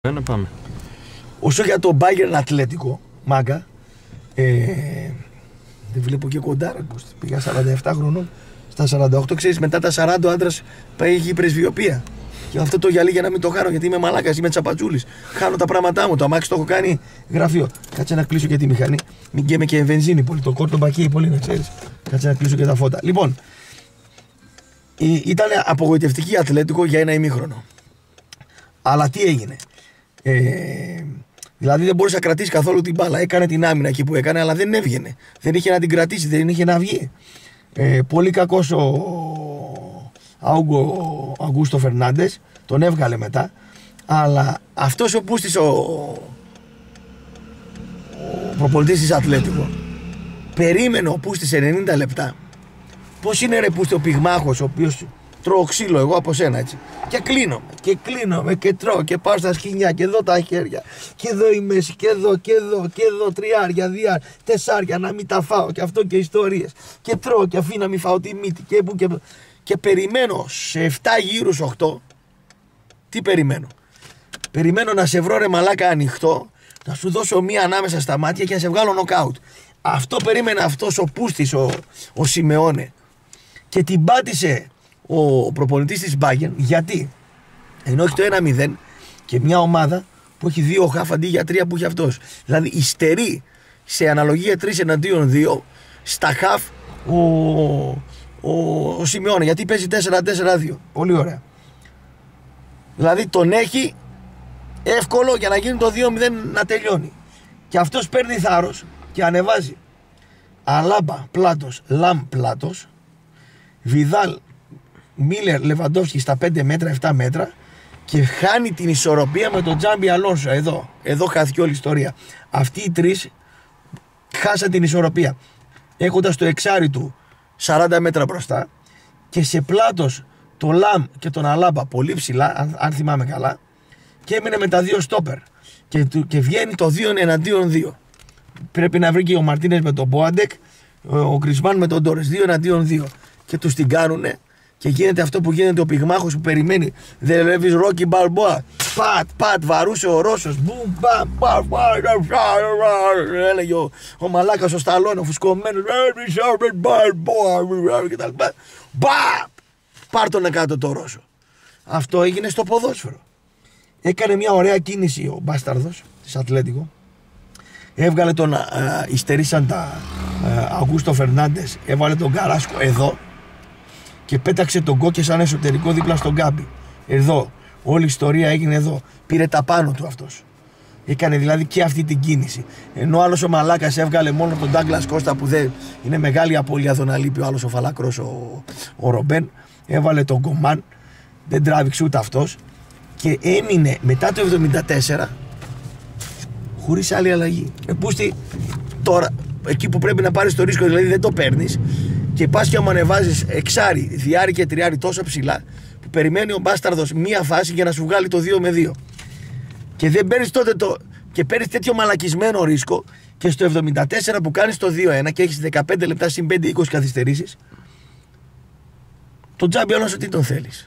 Να πάμε. Όσο για το Bayern Ατλέτικο, μάγκα, δεν βλέπω και κοντά, πήγα 47 χρονών, στα 48, ξέρεις, μετά τα 40 ο άντρας έχει πρεσβειοποία. Και αυτό το γυαλί για να μην το χάνω, γιατί είμαι μαλάκας, είμαι τσαπατσούλης. Χάνω τα πράγματά μου, το αμάξι το έχω κάνει γραφείο. Κάτσε να κλείσω και τη μηχανή, μην καίμε και βενζίνη πολύ, το κόρτο μπακεί πολύ, να ξέρεις. Κάτσε να κλείσω και τα φώτα. Λοιπόν, ήταν απογοητευτική Ατλέτικο για ένα ημίχρονο. Αλλά τι έγινε. Δηλαδή δεν μπορούσε να κρατήσει καθόλου την μπάλα. Έκανε την άμυνα εκεί που έκανε, αλλά δεν έβγαινε. Δεν είχε να την κρατήσει, δεν είχε να βγει. Πολύ κακός ο Αγκούστο Φερνάντες. Τον έβγαλε μετά. Αλλά αυτός ο Πούστης, ο προπονητής της Ατλέτικο, περίμενε ο Πούστης 90 λεπτά. Πώς είναι ρε Πούστη ο πυγμάχος, ο οποίος τρώω ξύλο εγώ από σένα, έτσι. Και κλείνομαι και τρώω και πάω στα σκοινιά και εδώ τα χέρια. Και εδώ η μέση και εδώ και τριάρια, τεσσάρια να μην τα φάω και αυτό και ιστορίες. Και τρώω και αφήνω να μην φάω τη μύτη και περιμένω σε 7 γύρους 8. Τι περιμένω. Περιμένω να σε βρω ρε μαλάκα ανοιχτό, να σου δώσω μία ανάμεσα στα μάτια και να σε βγάλω νοκάουτ. Αυτό περίμενε αυτός ο Πούστης, ο Σιμεώνε. Και την πάτησε ο προπονητής της Bayern, γιατί ενώ έχει το 1-0 και μια ομάδα που έχει 2 χαφ αντί για 3 που έχει αυτός. Δηλαδή υστερεί σε αναλογία 3 εναντίον 2 στα χαφ ο Σιμεώνε, γιατί παίζει 4-4-2. Πολύ ωραία. Δηλαδή τον έχει εύκολο για να γίνει το 2-0 να τελειώνει. Και αυτός παίρνει θάρρος και ανεβάζει Αλάμπα πλάτος, Λαμ πλάτος, Βιδάλ, Μίλερ, Λεβαντόφσκι στα 5 μέτρα, 7 μέτρα και χάνει την ισορροπία με τον Τζάμπι Αλόνσο. Εδώ χάθηκε όλη η ιστορία. Αυτοί οι τρεις χάσαν την ισορροπία έχοντας το εξάρι του 40 μέτρα μπροστά και σε πλάτος το Λαμ και τον Αλάμπα πολύ ψηλά, αν θυμάμαι καλά, και έμεινε με τα 2 στόπερ και βγαίνει το 2 εναντίον 2. Πρέπει να βρει και ο Μαρτίνες με τον Μποάντεκ, ο Γκρισμάν με τον Τόρες, 2 εναντίον 2 και τους την κάνουνε. Και γίνεται αυτό που γίνεται, ο πυγμάχος που περιμένει. Δεν βλέπεις Ρόκι Μπαλμπόα. Πατ, βαρούσε ο Ρώσος. Μπουμ, έλεγε ο μαλάκας ο Σταλόνε, ο φουσκωμένος. Και τα λοιπά. Πάρ' τον κάτω το Ρώσο. Αυτό έγινε στο ποδόσφαιρο. Έκανε μια ωραία κίνηση ο μπάσταρδος της Ατλέτικο. Έβγαλε τον υστερήσαν τα Αγκούστο Φερνάντες. Έβαλε τον Καράσκο εδώ. Και πέταξε τον Κόκκε σαν εσωτερικό δίπλα στον Γκάμπι. Εδώ. Όλη η ιστορία έγινε εδώ. Πήρε τα πάνω του αυτός. Έκανε δηλαδή και αυτή την κίνηση. Ενώ ο άλλος ο μαλάκας έβγαλε μόνο τον Ντάγκλας Κώστα που δεν είναι μεγάλη απώλεια εδώ να λείπει ο άλλος ο φαλακρός ο Ρομπέν. Έβαλε τον Κομάν. Δεν τράβηξε ούτε αυτός. Και έμεινε μετά το 74 χωρίς άλλη αλλαγή. Πούστη τώρα εκεί που πρέπει να πάρεις το ρίσκο, δηλαδή δεν το παίρνεις. Και πας και άμα ανεβάζεις εξάρι, διάρι και τριάρι τόσο ψηλά που περιμένει ο μπάσταρδος μία φάση για να σου βγάλει το 2-2. Και δεν παίρνεις τότε και παίρνεις τέτοιο μαλακισμένο ρίσκο και στο 74 που κάνεις το 2-1 και έχεις 15 λεπτά συν 5-20 καθυστερήσεις, τον Τζάμπι Αλόνσο τι τον θέλεις.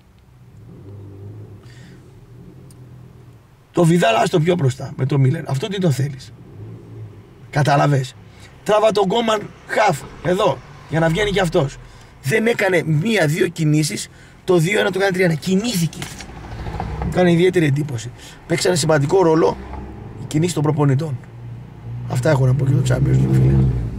Το Βιδάλ άστο πιο μπροστά με τον Μίλερ, αυτό τι τον θέλεις. Καταλαβες. Τράβα τον Κόμαν χαφ εδώ για να βγαίνει και αυτός. Δεν έκανε 1-2 κινήσεις, το 2-1 το κάνει 3-1. Κινήθηκε. Κάνει ιδιαίτερη εντύπωση. Παίξανε σημαντικό ρόλο οι κινήσεις των προπονητών. Αυτά έχω να πω και το Champions League, φίλε.